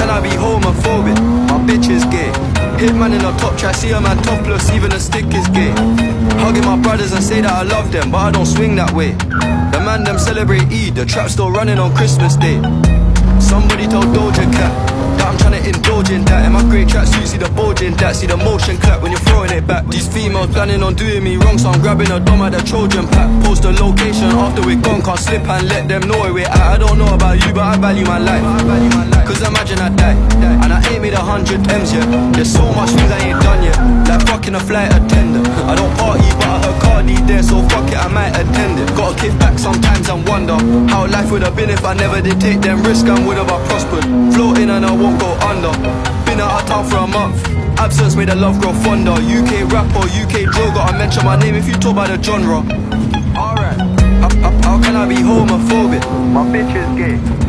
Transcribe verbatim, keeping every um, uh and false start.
can I be homophobic? My bitch is gay. Hit man in a top try, see a man topless, even a stick is gay. Hugging my brothers and say that I love them, but I don't swing that way. The man them celebrate Eid, the trap still running on Christmas Day. Somebody told Doja Cat that I'm tryna indulge in that. In my great tracksuit, see the bulge in that. See the motion clap when you're throwing it back. These females planning on doing me wrong, so I'm grabbing a dom at the Trojan pack. Post a location after we're gone, can't slip and let them know where we're at. I don't know about you, but I value my life. Cause imagine I die, and I ain't made a hundred M's yet. There's so much things I ain't done yet, like fucking a flight attendant. I don't party, but I heard Cardi there, so fuck it, I might attend it. Gotta kick back sometimes and wonder how life would have been if I never did take them risks and would have I prospered. Floating and I won't go under. Been out of town for a month, absence made the love grow fonder. U K rap or U K drill, gotta mention my name if you talk about the genre. Alright, how, how, how can I be homophobic? My bitch is gay.